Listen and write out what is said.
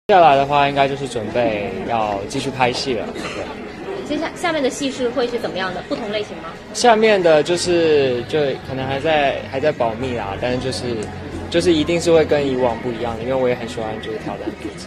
接下来的话，应该就是准备要继续拍戏了。对， 下面的戏会是怎么样的？不同类型吗？ 下面的就可能还在保密啦，但是就是一定是会跟以往不一样的，因为我也很喜欢就是挑战自己。